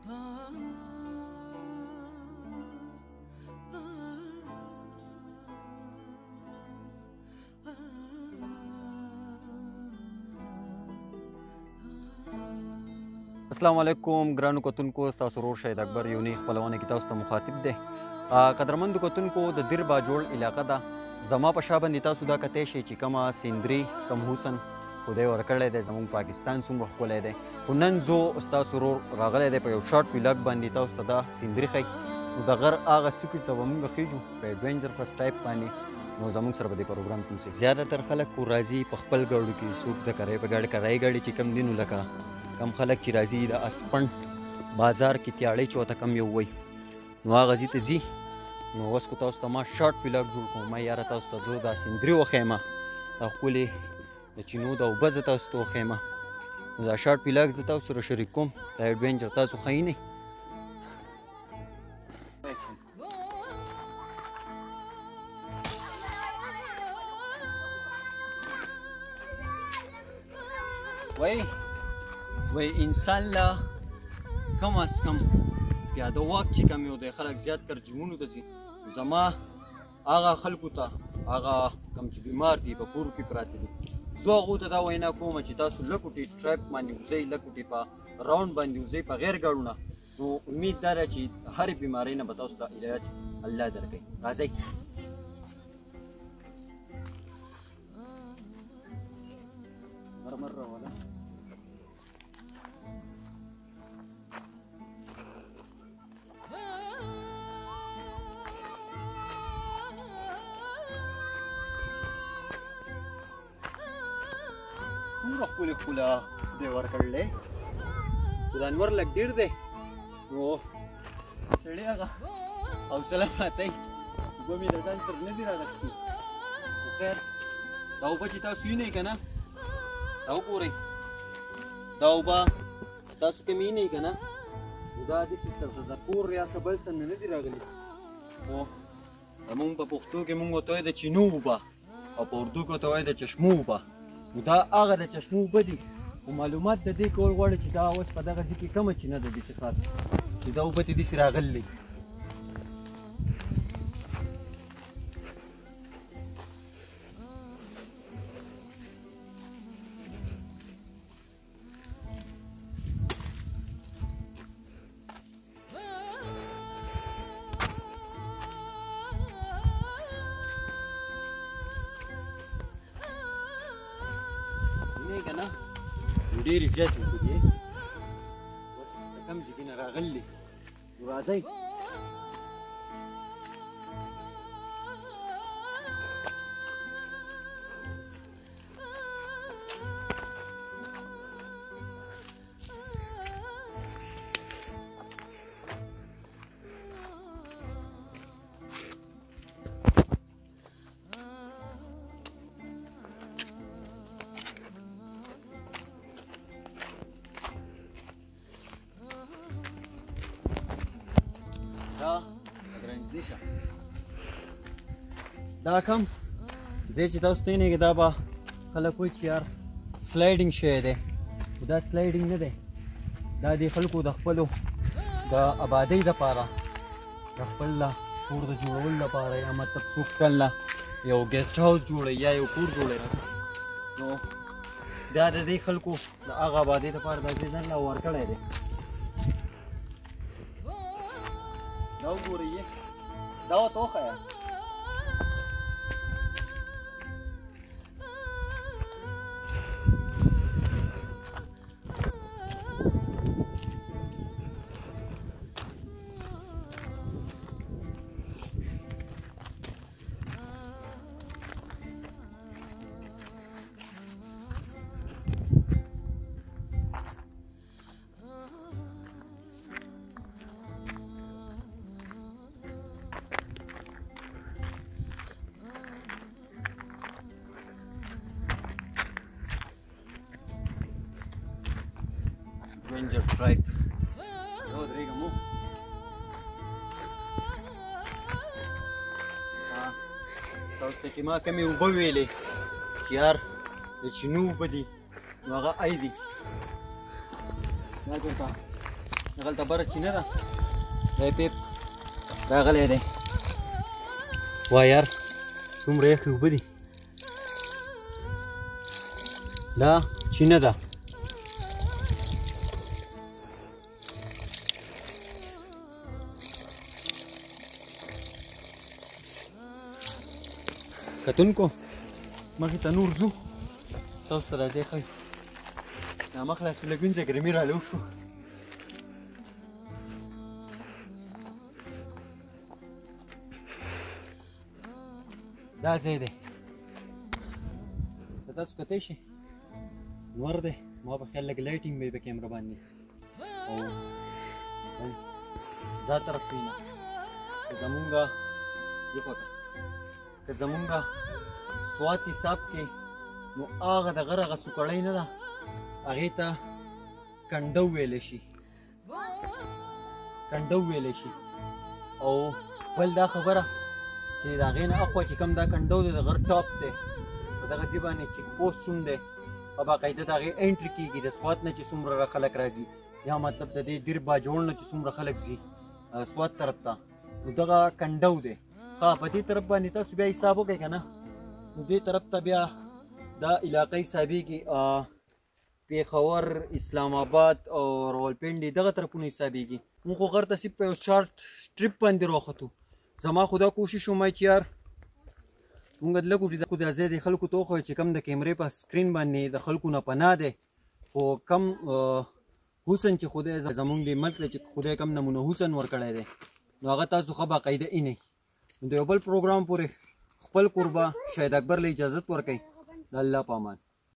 السلام علیکم ګرانو کتونکو، ستاسو ورور شهید اکبر یو نوې خپرونه کې تاسو ته مخاطب دی. قدرمندو کتونکو، د دیر باجوړ علاقه ده. زما په شا باندې تاسو دا کتی شئ چې کومه سیندري کم حسن خدای ورکړی دی، زموږ پاکستان څومره ښکلی دی. خو نن زه ستاسو ورور راغلی دی په یو شارټ ولاګ باندې تاسو ته دا سیندري ښیي. نو د غر هغه سکرې ته به موږ خیږو په ایډونچر فرسټ ټایپ باندې. نو زموږ سره به دې پروګرام کې اوسئ. زیاتره خلک خو راځي په خپل ګاډو کې، څوک د کرایې په ګاډي کرایي ګاډي چې کم دي نو لکه کم خلک چې راځي د اسپنډ بازار کې تیاړۍ چې ورته کم یو وایي نو هغه ځای ته ځي. نو اوس خو تاسو ته ما شارټ ولاګ جوړ کړم. ما یاره تاسو ته زه دا سیندري وښیم، دا ښکلې د چینو دا اوبه زه تاسو ته وښیم. نو دا شارټ ولاګ زه تاسو سره شریک کوم. دا ایډونچر تاسو ښیي نه. وای انسان لا کم از کم پیاده واک چې کم یو دی، خلک زیات تر جیمونو ته ځي. زما هغه خلکو ته، هغه کم چې بیمار دي په کورو کې پراته دي، زه هغو ته دا وینا کوم چې تاسو لکوټې ټریپ باندې وځئ، لکوټې په راوند باندې وځئ په غیر ګاډو نه. نو امید دا ده چې هرې بیمارۍ نه به تاسو ته علاج الله درکوي. راځئ. مرمر راوله څومره ښکلې ښکله دی ورکړلی. خو د انور لږ ډېر دی. نو سړي هغه حوصله ماتئ، اوبه مې له ځان سره نه دي راغستې. خو خیر دا اوبه چې تاسو وینئ که نه، دا وګورئ، دا اوبه تاسو کوم وینئ که نه، نو دا داسې د کور یا څه بل څه نه دي راغلي. خو زمونږ په پښتو کې مونږ ورته وایو د چینو اوبه، او په اردو کې ورته وایو د چشمو اوبه. نو دا هغه د چشمو اوبه دي. خو معلومات د دې کول غواړي چې دا اوس په دغه ځای کې کومه چینه ده داسې خاص چې دا اوبه ترې داسې راغلي. ډېرې زیاتې اوبه دي، اوس د کوم ځای کې نه راغلي. نو راځئ. دا کم ځای چې تاسو ته وینئ دا به خلک وایي چې یار سلایډینګ شوی دی. خو دا سلایډینګ نه دی، دا د خلکو د خپلو د آبادۍ دپاره، د خپل کور د جوړولو لپاره، یا مطلب څوک ځان له یو ګیسټ هاوس جوړوي یا یو کور جوړوي. نو دا د دې خلکو د هغه آبادۍ دپاره دا ځای ځان له ورکړی دی. دا وګورئ، دا ورته وښیه. Ranger tribe. Oh, درېږم مو. تاسو ته چې ما کومې اوبه ویلې چې یار د چینو اوبه دي، نو هغه ای دي. دا دلته دغلته بره چینه ده دا پیپ راغلی دی وا یار څومره یخې اوبه دي دا چینه ده کتونکو مخې ته نور ځو تاسو ته راځئ ښیو دا مخ لاس په لږ وینځه ګرمي رالو شو دا ځای دی که تاسو کتی شئ نور دی ما په خیال لږ لایټینګ به یې په کیمره باندې او دا طرف ته نه که زمونږ که زمونږ سوات حساب کې نو هغه د غره هغه سوکړی نه ده هغې ته کنډو ویلی شي کنډو ویلی شي او بل دا خبره چې د هغې نه اخوا چې کوم دا کنډو دی د غر ټاپ دی په دغه ځای باندې چیک پوسټ شوم دی او باقاعده د هغې انټري کېږي د سوات نه چې څومره خلک راځي یا مطلب د دې دیر باجوړ نه چې څومره خلک ځي سوات طرف ته نو دغه کنډو دی ښه په دې طرف باندې تاسو بیا حساب وکړئ که نه نو دې طرف ته بیا دا علاقه حسابېږي پیښور اسلام آباد او راولپنډي دغه طرفونه حسابېږي مونږ خو غر ته صرف په یو شارټ ټریپ باندې راوختو زما خو دا کوشش ومه چې یار مونږ لږ خو دا ځای د خلکو ته وښیو چې کم د کیمرې په سکرین باندې د خلکو نه پناه دی خو کم حسن چې خدای زمونږ د ملک دی چې خدای کم نمونه حسن ورکړی دی نو هغه تاسو ښه باقاعده اینئ نو د یو بل پروګرام پورې خپل کوربه شاهد اکبر له اجازت ورکوئ د الله په امان